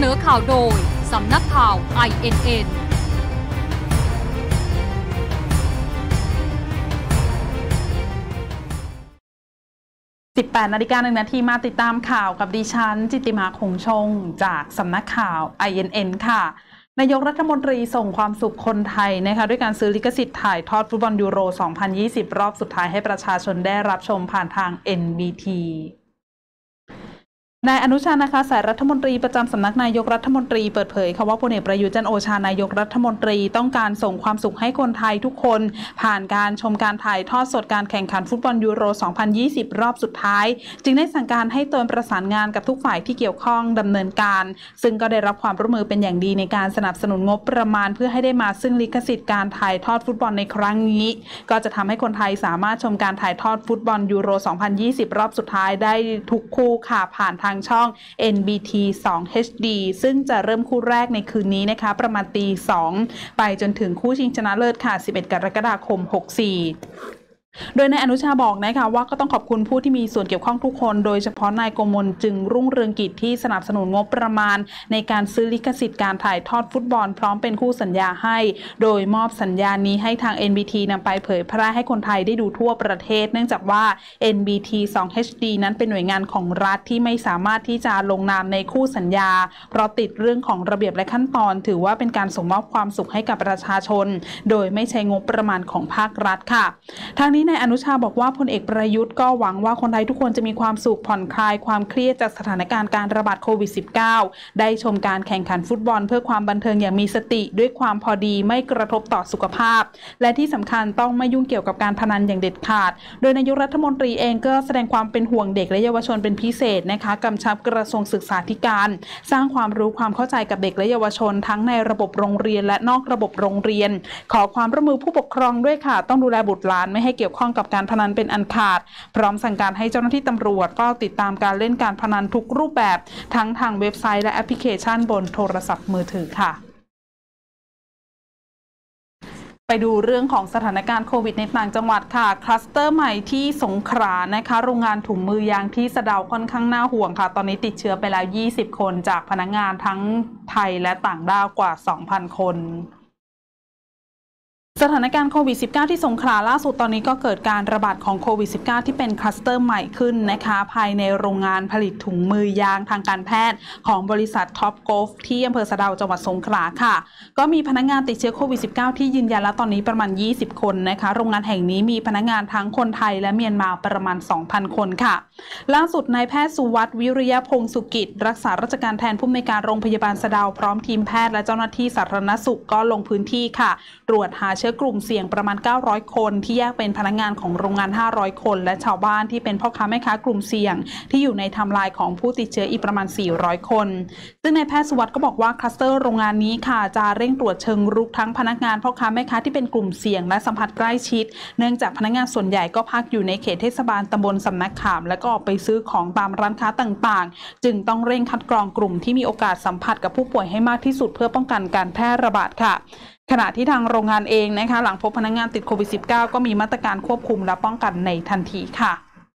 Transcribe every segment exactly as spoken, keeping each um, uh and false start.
นอข่าวโดยสำนักข่าว ไอ เอ็น เอ็นสิบแปดนาฬิกาหนึ่งนาทีมาติดตามข่าวกับดิฉันจิตติมาคงชงจากสำนักข่าว ไอ เอ็น เอ็น ค่ะนายกรัฐมนตรีส่งความสุขคนไทยนะคะด้วยการซื้อลิขสิทธิ์ถ่ายทอดฟุตบอลยูโร สองพันยี่สิบ รอบสุดท้ายให้ประชาชนได้รับชมผ่านทาง เอ็น บี ทีนายอนุชานาคาสายรัฐมนตรีประจำสำนักนายกรัฐมนตรีเปิดเผยค่ะว่าพลเอกประยุทธ์จันทร์โอชานายกรัฐมนตรีต้องการส่งความสุขให้คนไทยทุกคนผ่านการชมการถ่ายทอดสดการแข่งขันฟุตบอลยูโร สองพันยี่สิบ รอบสุดท้ายจึงได้สั่งการให้ตนประสานงานกับทุกฝ่ายที่เกี่ยวข้องดำเนินการซึ่งก็ได้รับความร่วมมือเป็นอย่างดีในการสนับสนุนงบประมาณเพื่อให้ได้มาซึ่งลิขสิทธิ์การถ่ายทอดฟุตบอลในครั้งนี้ก็จะทำให้คนไทยสามารถชมการถ่ายทอดฟุตบอลยูโร สองพันยี่สิบ รอบสุดท้ายได้ทุกคู่ค่ะผ่านทางช่อง เอ็น บี ที สอง เอช ดี ซึ่งจะเริ่มคู่แรกในคืนนี้นะคะประมาณตีสองไปจนถึงคู่ชิงชนะเลิศค่ะสิบเอ็ดกรกฎาคมหกสี่โดยนายอนุชาบอกนะคะว่าก็ต้องขอบคุณผู้ที่มีส่วนเกี่ยวข้องทุกคนโดยเฉพาะนายโกมลจึงรุ่งเรืองกิจที่สนับสนุนงบประมาณในการซื้อลิขสิทธิ์การถ่ายทอดฟุตบอลพร้อมเป็นคู่สัญญาให้โดยมอบสัญญานี้ให้ทาง เอ็น บี ที นำไปเผยแพร่ให้คนไทยได้ดูทั่วประเทศเนื่องจากว่า เอ็น บี ที สอง เอช ดี นั้นเป็นหน่วยงานของรัฐที่ไม่สามารถที่จะลงนามในคู่สัญญาเพราะติดเรื่องของระเบียบและขั้นตอนถือว่าเป็นการส่งมอบความสุขให้กับประชาชนโดยไม่ใช้งบประมาณของภาครัฐค่ะทางนี้นายอนุชาบอกว่าพลเอกประยุทธ์ก็หวังว่าคนไทยทุกคนจะมีความสุขผ่อนคลายความเครียดจากสถานการณ์การระบาดโควิด สิบเก้า ได้ชมการแข่งขันฟุตบอลเพื่อความบันเทิงอย่างมีสติด้วยความพอดีไม่กระทบต่อสุขภาพและที่สำคัญต้องไม่ยุ่งเกี่ยวกับการพนันอย่างเด็ดขาดโดยนายกรัฐมนตรีเองก็แสดงความเป็นห่วงเด็กและเยาวชนเป็นพิเศษนะคะกำชับกระทรวงศึกษาธิการสร้างความรู้ความเข้าใจกับเด็กและเยาวชนทั้งในระบบโรงเรียนและนอกระบบโรงเรียนขอความร่วมมือผู้ปกครองด้วยค่ะต้องดูแลบุตรหลานไม่ให้เกี่ยวข้องกับการพนันเป็นอันขาดพร้อมสั่งการให้เจ้าหน้าที่ตำรวจเฝ้าติดตามการเล่นการพนันทุกรูปแบบทั้งทางเว็บไซต์และแอปพลิเคชันบนโทรศัพท์มือถือค่ะไปดูเรื่องของสถานการณ์โควิดในต่างจังหวัดค่ะคลัสเตอร์ใหม่ที่สงขลานะคะโรงงานถุงมือยางที่สะเดาค่อนข้างน่าห่วงค่ะตอนนี้ติดเชื้อไปแล้วยี่สิบคนจากพนักงานทั้งไทยและต่างด้าวกว่า สองพัน คนสถานการณ์โควิด สิบเก้า ที่สงขลาล่าสุดตอนนี้ก็เกิดการระบาดของโควิด สิบเก้า ที่เป็นคลัสเตอร์ใหม่ขึ้นนะคะภายในโรงงานผลิตถุงมือยางทางการแพทย์ของบริษัทท็อปโกลฟที่อำเภอสะเดาจังหวัดสงขลาค่ะก็มีพนักงานติดเชื้อโควิด สิบเก้า ที่ยืนยันแล้วตอนนี้ประมาณยี่สิบคนนะคะโรงงานแห่งนี้มีพนักงานทั้งคนไทยและเมียนมาประมาณ สองพัน คนค่ะล่าสุดนายแพทย์สุวัฒน์วิริยพงศ์สุกิจรักษาราชการแทนผู้อำนวยการโรงพยาบาลสะเดาพร้อมทีมแพทย์และเจ้าหน้าที่สาธารณสุขก็ลงพื้นที่ค่ะตรวจหาเชื้อกลุ่มเสี่ยงประมาณเก้าร้อยคนที่แยกเป็นพนักงานของโรงงานห้าร้อยคนและชาวบ้านที่เป็นพ่อค้าแม่ค้ากลุ่มเสี่ยงที่อยู่ในไทม์ไลน์ของผู้ติดเชื้ออีกประมาณสี่ร้อยคนซึ่งนายแพทย์สุวัฒน์ก็บอกว่าคลัสเตอร์โรงงานนี้ค่ะจะเร่งตรวจเชิงรุกทั้งพนักงานพ่อค้าแม่ค้าที่เป็นกลุ่มเสี่ยงและสัมผัสใกล้ชิดเนื่องจากพนักงานส่วนใหญ่ก็พักอยู่ในเขตเทศบาลตำบลสำนักขามและก็ออกไปซื้อของตามร้านค้าต่างๆจึงต้องเร่งคัดกรองกลุ่มที่มีโอกาสสัมผัสกับผู้ป่วยให้มากที่สุดเพื่อป้องกันการแพร่ระบาดค่ะขณะที่ทางโรงงานเองนะคะหลังพบพนักงานติดโควิด สิบเก้า ก็มีมาตรการควบคุมและป้องกันในทันทีค่ะ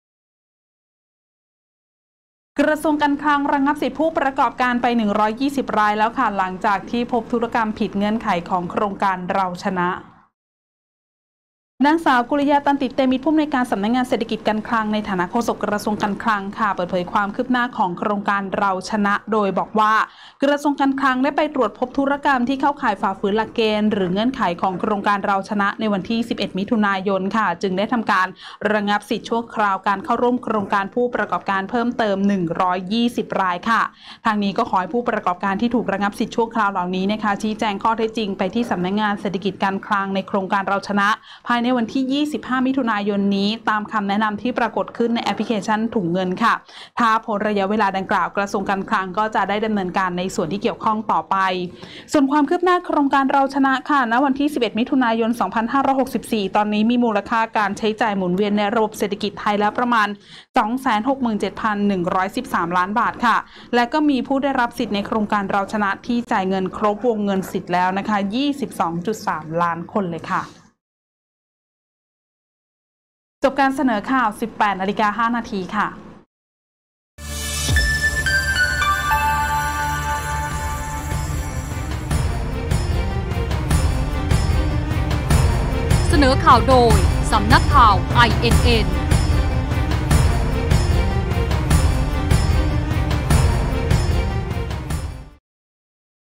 กระทรวงการคลังระงับสิทธิผู้ประกอบการไปหนึ่งร้อยยี่สิบรายแล้วค่ะหลังจากที่พบธุรกรรมผิดเงื่อนไขของโครงการเราชนะนางสาวกุลยาตันติเตมิตรผู้อำนวยการสำนักงานเศรษฐกิจการคลังในฐานะโฆษกกระทรวงการคลังค่ะเปิดเผยความคืบหน้าของโครงการเราชนะโดยบอกว่ากระทรวงการคลังได้ไปตรวจพบธุรกรรมที่เข้าข่ายฝ่าฝืนหลักเกณฑ์หรือเงื่อนไขของโครงการเราชนะในวันที่สิบเอ็ดมิถุนายนค่ะจึงได้ทำการระงับสิทธิชั่วคราวการเข้าร่วมโครงการผู้ประกอบการเพิ่มเติมหนึ่งร้อยยี่สิบรายค่ะทางนี้ก็ขอให้ผู้ประกอบการที่ถูกระงับสิทธิชั่วคราวเหล่านี้นะคะชี้แจงข้อเท็จจริงไปที่สำนักงานเศรษฐกิจการคลังในโครงการเราชนะภายในวันที่ยี่สิบห้ามิถุนายนนี้ตามคำแนะนำที่ปรากฏขึ้นในแอปพลิเคชันถุงเงินค่ะถ้าพ้นระยะเวลาดังกล่าวกระทรวงการคลังก็จะได้ดำเนินการในส่วนที่เกี่ยวข้องต่อไปส่วนความคืบหน้าโครงการเราชนะค่ะณวันที่สิบเอ็ดมิถุนายนสองพันห้าร้อยหกสิบสี่ตอนนี้มีมูลค่าการใช้จ่ายหมุนเวียนในระบบเศรษฐกิจไทยแล้วประมาณ สองแสนหกหมื่นเจ็ดพันหนึ่งร้อยสิบสาม ล้านบาทค่ะและก็มีผู้ได้รับสิทธิ์ในโครงการเราชนะที่จ่ายเงินครบวงเงินสิทธิ์แล้วนะคะ ยี่สิบสองจุดสาม ล้านคนเลยค่ะจบการเสนอข่าว สิบแปดนาฬิกาห้านาทีค่ะนอข่าวโดย สำนักข่าว ไอ เอ็น เอ็น